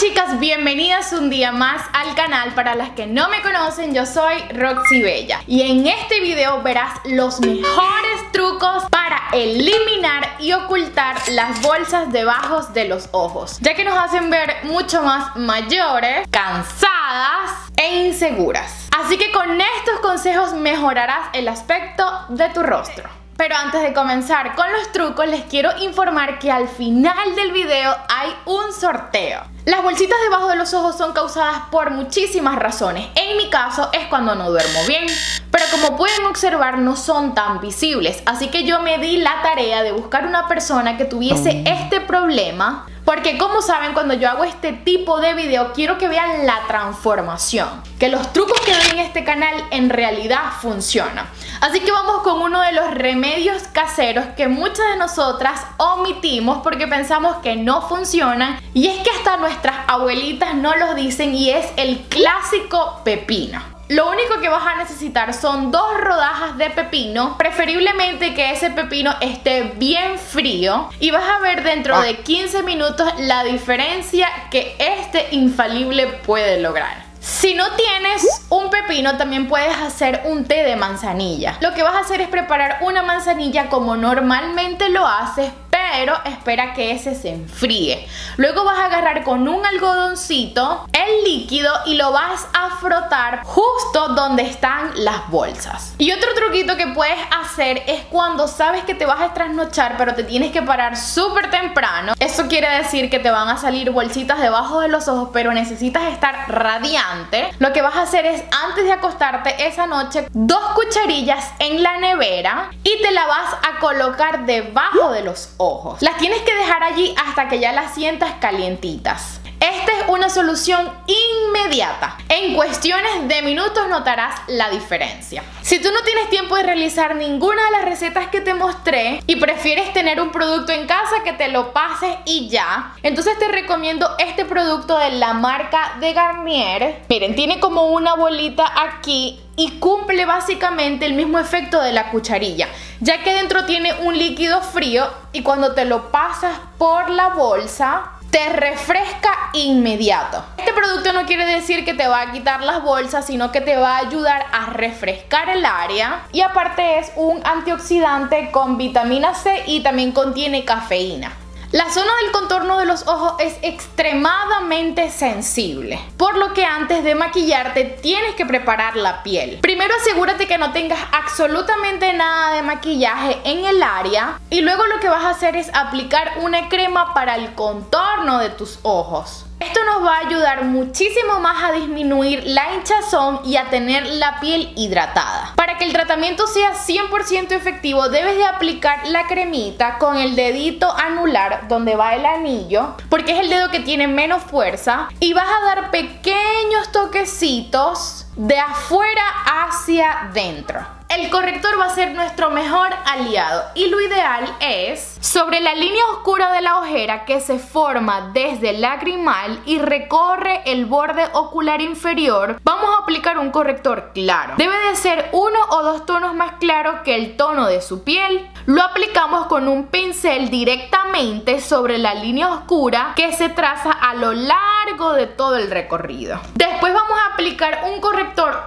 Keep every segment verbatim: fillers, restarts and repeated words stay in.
chicas, bienvenidas un día más al canal. Para las que no me conocen, yo soy Roxy Bella y en este video verás los mejores trucos para eliminar y ocultar las bolsas debajo de los ojos, ya que nos hacen ver mucho más mayores, cansadas e inseguras. Así que con estos consejos mejorarás el aspecto de tu rostro. Pero antes de comenzar con los trucos, les quiero informar que al final del video hay un sorteo. Las bolsitas debajo de los ojos son causadas por muchísimas razones. En mi caso es cuando no duermo bien, pero como pueden observar no son tan visibles. Así que yo me di la tarea de buscar una persona que tuviese este problema, porque como saben, cuando yo hago este tipo de video quiero que vean la transformación, que los trucos que doy en este canal en realidad funcionan. Así que vamos con uno de los remedios caseros que muchas de nosotras omitimos porque pensamos que no funcionan, y es que hasta nuestras abuelitas no los dicen, y es el clásico pepino. Lo único que vas a necesitar son dos rodajas de pepino, preferiblemente que ese pepino esté bien frío, y vas a ver dentro de quince minutos la diferencia que este infalible puede lograr. Si no tienes un pepino, también puedes hacer un té de manzanilla. Lo que vas a hacer es preparar una manzanilla como normalmente lo haces, pero espera que ese se enfríe. Luego vas a agarrar con un algodoncito el líquido y lo vas a frotar justo donde están las bolsas. Y otro truquito que puedes hacer es cuando sabes que te vas a trasnochar pero te tienes que parar súper temprano. Eso quiere decir que te van a salir bolsitas debajo de los ojos, pero necesitas estar radiante. Lo que vas a hacer es, antes de acostarte esa noche, dos cucharillas en la nevera y te la vas a colocar debajo de los ojos. Las tienes que dejar allí hasta que ya las sientas calientitas. Esta es una solución inmediata. En cuestiones de minutos notarás la diferencia. Si tú no tienes tiempo de realizar ninguna de las recetas que te mostré y prefieres tener un producto en casa que te lo pases y ya, entonces te recomiendo este producto de la marca de Garnier. Miren, tiene como una bolita aquí y cumple básicamente el mismo efecto de la cucharilla, ya que dentro tiene un líquido frío y cuando te lo pasas por la bolsa te refresca inmediato. Este producto no quiere decir que te va a quitar las bolsas, sino que te va a ayudar a refrescar el área, y aparte es un antioxidante con vitamina C y también contiene cafeína. La zona del contorno de los ojos es extremadamente sensible, por lo que antes de maquillarte tienes que preparar la piel. Primero asegúrate que no tengas absolutamente nada de maquillaje en el área, y luego lo que vas a hacer es aplicar una crema para el contorno de tus ojos. Esto nos va a ayudar muchísimo más a disminuir la hinchazón y a tener la piel hidratada. Para que el tratamiento sea cien por ciento efectivo, debes de aplicar la cremita con el dedito anular donde va el anillo, porque es el dedo que tiene menos fuerza, y vas a dar pequeños toquecitos de afuera hacia dentro. El corrector va a ser nuestro mejor aliado, y lo ideal es sobre la línea oscura de la ojera que se forma desde el lagrimal y recorre el borde ocular inferior. Vamos a aplicar un corrector claro. Debe de ser uno o dos tonos más claro que el tono de su piel. Lo aplicamos con un pincel directamente sobre la línea oscura que se traza a lo largo de todo el recorrido. Después vamos a aplicar un corrector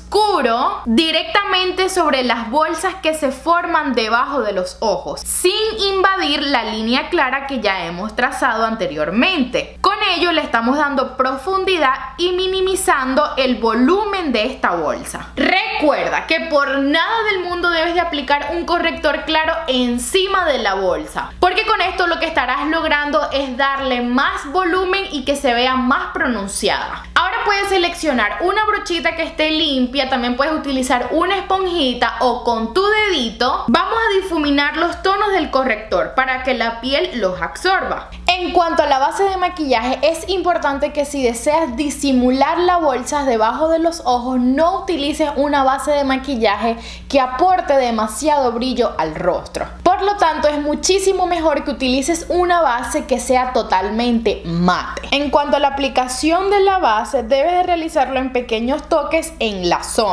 oscuro directamente sobre las bolsas que se forman debajo de los ojos, sin invadir la línea clara que ya hemos trazado anteriormente. Con ello le estamos dando profundidad y minimizando el volumen de esta bolsa. Recuerda que por nada del mundo debes de aplicar un corrector claro encima de la bolsa, porque con esto lo que estarás logrando es darle más volumen y que se vea más pronunciada. Ahora puedes seleccionar una brochita que esté limpia, también puedes utilizar una esponjita o con tu dedito. Vamos a difuminar los tonos del corrector para que la piel los absorba. En cuanto a la base de maquillaje, es importante que si deseas disimular las bolsas debajo de los ojos, no utilices una base de maquillaje que aporte demasiado brillo al rostro. Por lo tanto, es muchísimo mejor que utilices una base que sea totalmente mate. En cuanto a la aplicación de la base, debes de realizarlo en pequeños toques en la zona.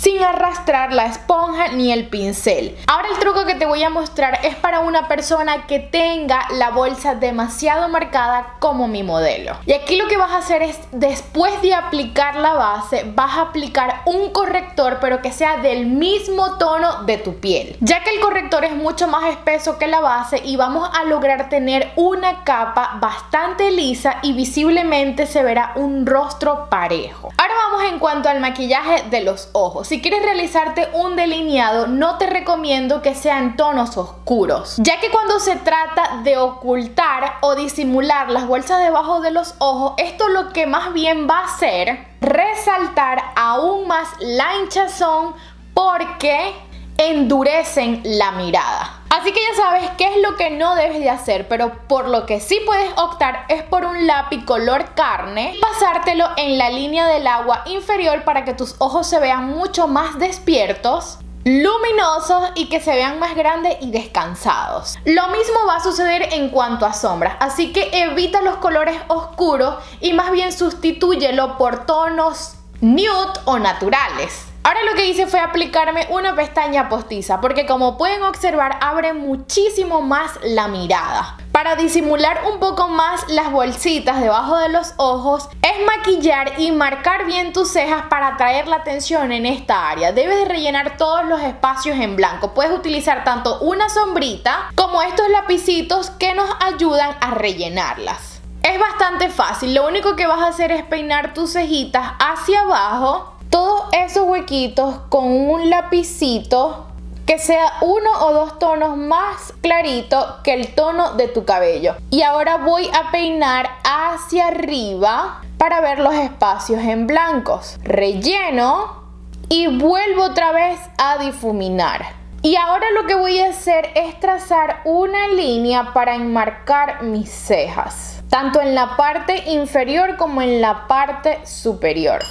sin arrastrar la esponja ni el pincel. Ahora el truco que te voy a mostrar es para una persona que tenga la bolsa demasiado marcada como mi modelo. Y aquí lo que vas a hacer es, después de aplicar la base, vas a aplicar un corrector, pero que sea del mismo tono de tu piel, ya que el corrector es mucho más espeso que la base y vamos a lograr tener una capa bastante lisa y visiblemente se verá un rostro parejo. Ahora vamos en cuanto al maquillaje de los ojos. Si quieres realizarte un delineado, no te recomiendo que sea en tonos oscuros, ya que cuando se trata de ocultar o disimular las bolsas debajo de los ojos, esto lo que más bien va a hacer resaltar aún más la hinchazón, porque endurecen la mirada. Así que ya sabes qué es lo que no debes de hacer, pero por lo que sí puedes optar es por un lápiz color carne y pasártelo en la línea del agua inferior para que tus ojos se vean mucho más despiertos, luminosos y que se vean más grandes y descansados. Lo mismo va a suceder en cuanto a sombras, así que evita los colores oscuros y más bien sustitúyelo por tonos nude o naturales. Ahora lo que hice fue aplicarme una pestaña postiza, porque como pueden observar abre muchísimo más la mirada. Para disimular un poco más las bolsitas debajo de los ojos, es maquillar y marcar bien tus cejas para atraer la atención en esta área. Debes de rellenar todos los espacios en blanco. Puedes utilizar tanto una sombrita como estos lapicitos que nos ayudan a rellenarlas. Es bastante fácil, lo único que vas a hacer es peinar tus cejitas hacia abajo, todos esos huequitos con un lapicito que sea uno o dos tonos más clarito que el tono de tu cabello. Y ahora voy a peinar hacia arriba para ver los espacios en blancos. Relleno y vuelvo otra vez a difuminar. Y ahora lo que voy a hacer es trazar una línea para enmarcar mis cejas, tanto en la parte inferior como en la parte superior.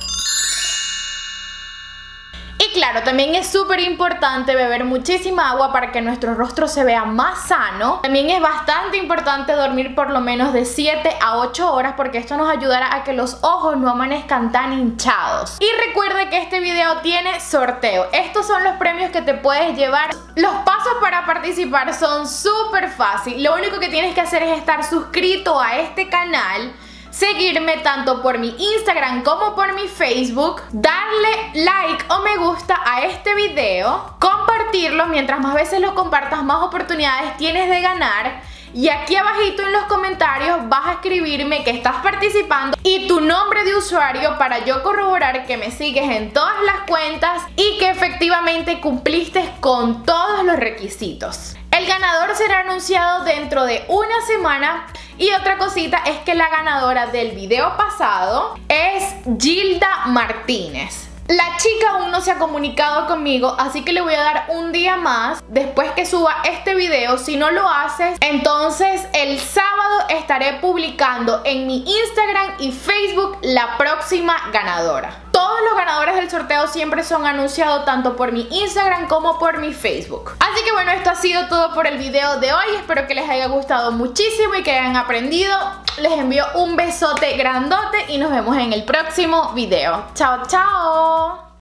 Y claro, también es súper importante beber muchísima agua para que nuestro rostro se vea más sano. También es bastante importante dormir por lo menos de siete a ocho horas, porque esto nos ayudará a que los ojos no amanezcan tan hinchados. Y recuerda que este video tiene sorteo. Estos son los premios que te puedes llevar. Los pasos para participar son súper fáciles. Lo único que tienes que hacer es estar suscrito a este canal, seguirme tanto por mi Instagram como por mi Facebook, darle like o me gusta a este video, compartirlo. Mientras más veces lo compartas, más oportunidades tienes de ganar. Y aquí abajito en los comentarios vas a escribirme que estás participando y tu nombre de usuario para yo corroborar que me sigues en todas las cuentas y que efectivamente cumpliste con todos los requisitos. El ganador será anunciado dentro de una semana. Y otra cosita es que la ganadora del video pasado es Gilda Martínez. La chica aún no se ha comunicado conmigo, así que le voy a dar un día más después que suba este video. Si no lo haces, entonces el sábado estaré publicando en mi Instagram y Facebook la próxima ganadora. Todos los ganadores del sorteo siempre son anunciados tanto por mi Instagram como por mi Facebook. Así que bueno, esto ha sido todo por el video de hoy. Espero que les haya gustado muchísimo y que hayan aprendido. Les envío un besote grandote y nos vemos en el próximo video. Chao, chao.